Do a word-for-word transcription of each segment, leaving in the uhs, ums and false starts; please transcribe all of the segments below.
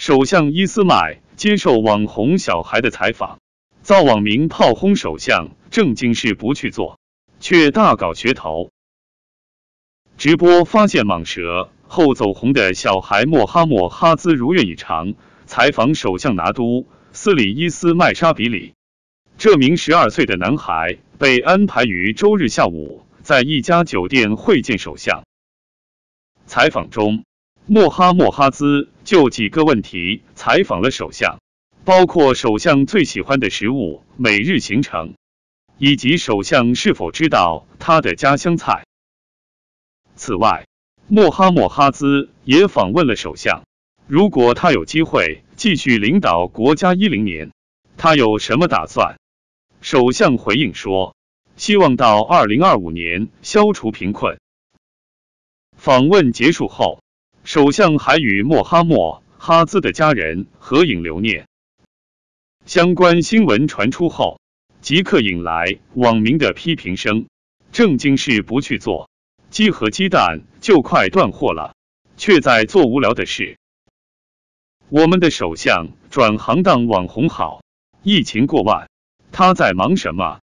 首相伊斯迈接受网红小孩的采访，遭网民炮轰首相正经事不去做，却大搞噱头。直播发现蟒蛇后走红的小孩莫哈默哈兹如愿以偿采访首相拿督斯里伊斯迈沙比里。这名十二岁的男孩被安排于周日下午在一家酒店会见首相。采访中，莫哈默哈兹就几个问题采访了首相，包括首相最喜欢的食物、每日行程，以及首相是否知道他的家乡菜。此外，莫哈默哈兹也访问了首相，如果他有机会继续领导国家一零年，他有什么打算？首相回应说，希望到二零二五年消除贫困。访问结束后，首相还与莫哈默哈兹的家人合影留念。相关新闻传出后，即刻引来网民的批评声，正经事不去做，鸡和鸡蛋就快断货了，却在做无聊的事。我们的首相转行当网红好，疫情过万，他在忙什么？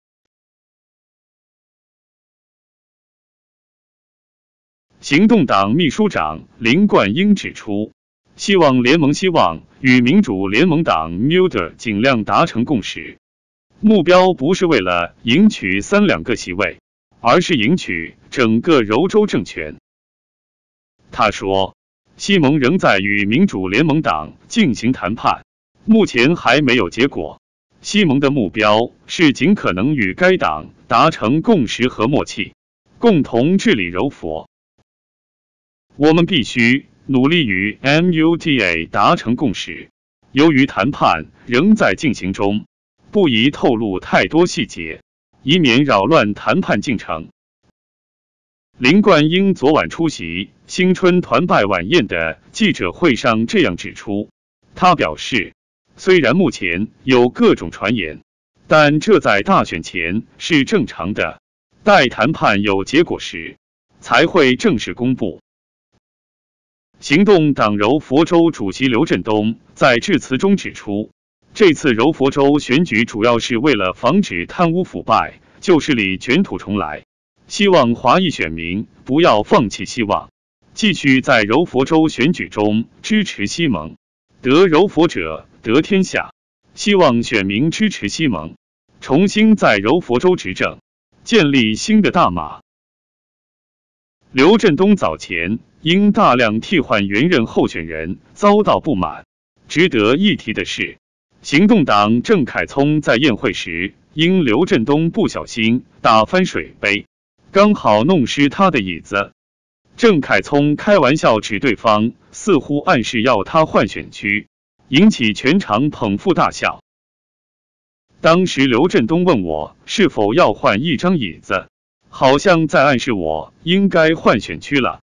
行动党秘书长林冠英指出，希望联盟希望与民主联盟党 M U D E 尽量达成共识，目标不是为了赢取三两个席位，而是赢取整个柔州政权。他说，西蒙仍在与民主联盟党进行谈判，目前还没有结果。西蒙的目标是尽可能与该党达成共识和默契，共同治理柔佛。我们必须努力与 M U D A 达成共识。由于谈判仍在进行中，不宜透露太多细节，以免扰乱谈判进程。林冠英昨晚出席新春团拜晚宴的记者会上这样指出，他表示，虽然目前有各种传言，但这在大选前是正常的，待谈判有结果时，才会正式公布。行动党柔佛州主席刘振东在致辞中指出，这次柔佛州选举主要是为了防止贪污腐败、旧势力卷土重来，希望华裔选民不要放弃希望，继续在柔佛州选举中支持西蒙，得柔佛者得天下，希望选民支持西蒙，重新在柔佛州执政，建立新的大马。刘振东早前因大量替换原任候选人遭到不满。值得一提的是，行动党郑凯聪在宴会时因刘振东不小心打翻水杯，刚好弄湿他的椅子。郑凯聪开玩笑指对方似乎暗示要他换选区，引起全场捧腹大笑。当时刘振东问我是否要换一张椅子，好像在暗示我应该换选区了。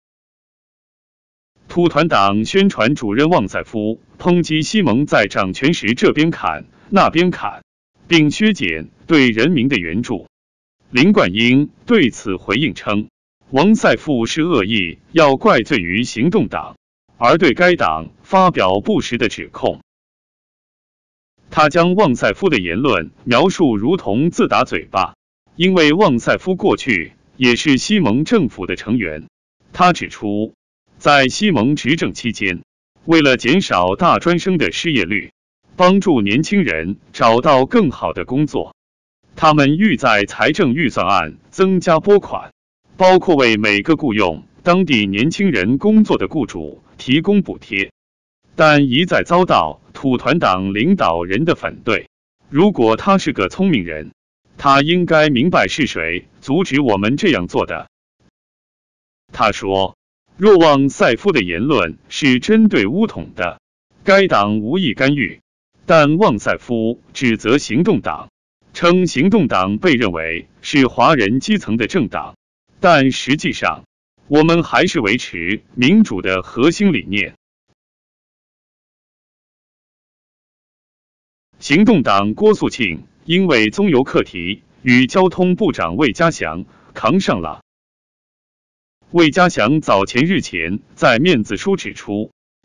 土团党宣传主任旺塞夫抨击西蒙在掌权时这边砍那边砍，并削减对人民的援助。林冠英对此回应称，旺塞夫是恶意要怪罪于行动党，而对该党发表不实的指控。他将旺塞夫的言论描述如同自打嘴巴，因为旺塞夫过去也是西蒙政府的成员。他指出，在西蒙执政期间，为了减少大专生的失业率，帮助年轻人找到更好的工作，他们欲在财政预算案增加拨款，包括为每个雇用当地年轻人工作的雇主提供补贴，但一再遭到土团党领导人的反对。如果他是个聪明人，他应该明白是谁阻止我们这样做的。他说，若旺塞夫的言论是针对巫统的，该党无意干预，但旺塞夫指责行动党，称行动党被认为是华人基层的政党，但实际上，我们还是维持民主的核心理念。行动党郭素庆因为宗邮课题与交通部长魏家祥扛上了。魏家祥早前日前在面子书指出，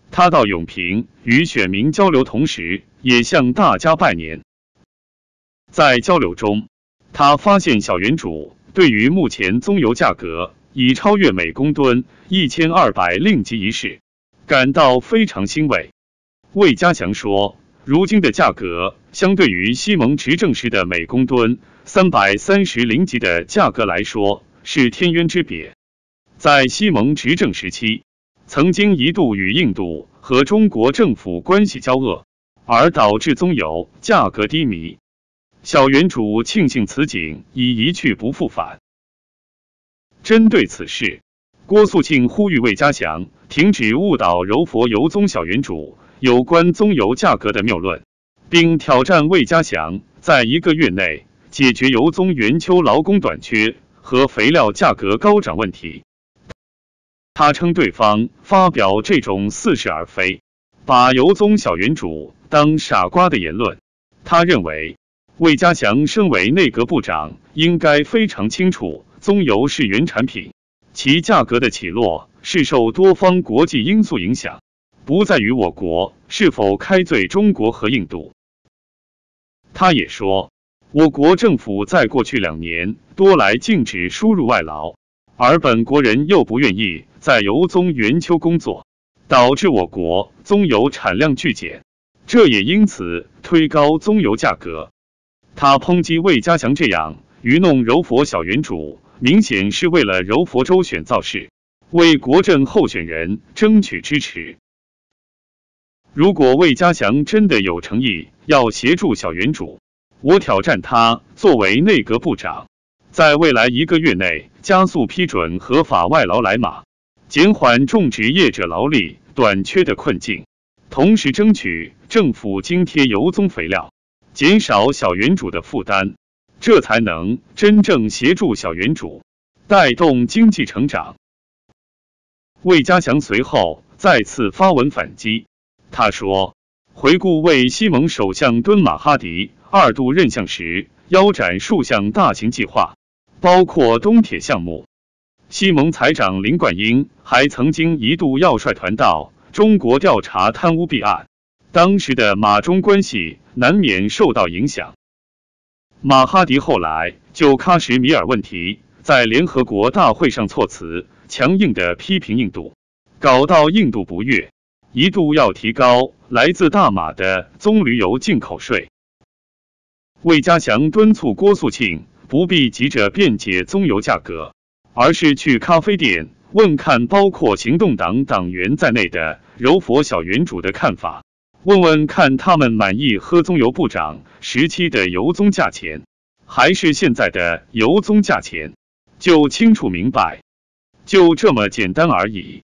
他到永平与选民交流，同时也向大家拜年。在交流中，他发现小原主对于目前棕油价格已超越每公吨一千二百令吉一事，感到非常欣慰。魏家祥说，如今的价格相对于西蒙执政时的每公吨三百三十令吉的价格来说是天渊之别。在西蒙执政时期，曾经一度与印度和中国政府关系交恶，而导致棕油价格低迷。小原主庆幸此景已一去不复返。针对此事，郭素庆呼吁魏家祥停止误导柔佛油棕小原主有关棕油价格的谬论，并挑战魏家祥在一个月内解决油棕圆秋劳工短缺和肥料价格高涨问题。他称对方发表这种似是而非、把油棕小原主当傻瓜的言论。他认为，魏家祥身为内阁部长，应该非常清楚棕油是原产品，其价格的起落是受多方国际因素影响，不在于我国是否开罪中国和印度。他也说，我国政府在过去两年多来禁止输入外劳，而本国人又不愿意在油棕圆秋工作，导致我国棕油产量剧减，这也因此推高棕油价格。他抨击魏家祥这样愚弄柔佛小原主，明显是为了柔佛州选造势，为国政候选人争取支持。如果魏家祥真的有诚意要协助小原主，我挑战他作为内阁部长，在未来一个月内加速批准合法外劳来马，减缓种植业者劳力短缺的困境，同时争取政府津贴油棕肥料，减少小原主的负担，这才能真正协助小原主，带动经济成长。魏家祥随后再次发文反击，他说，回顾为西蒙首相敦马哈迪二度任相时腰斩数项大型计划，包括东铁项目。西蒙财长林冠英还曾经一度要率团到中国调查贪污弊案，当时的马中关系难免受到影响。马哈迪后来就喀什米尔问题在联合国大会上措辞强硬地批评印度，搞到印度不悦，一度要提高来自大马的棕榈油进口税。魏家祥敦促郭素庆不必急着辩解棕油价格，而是去咖啡店问看包括行动党党员在内的柔佛小原主的看法，问问看他们满意喝棕油部长时期的油棕价钱，还是现在的油棕价钱，就清楚明白，就这么简单而已。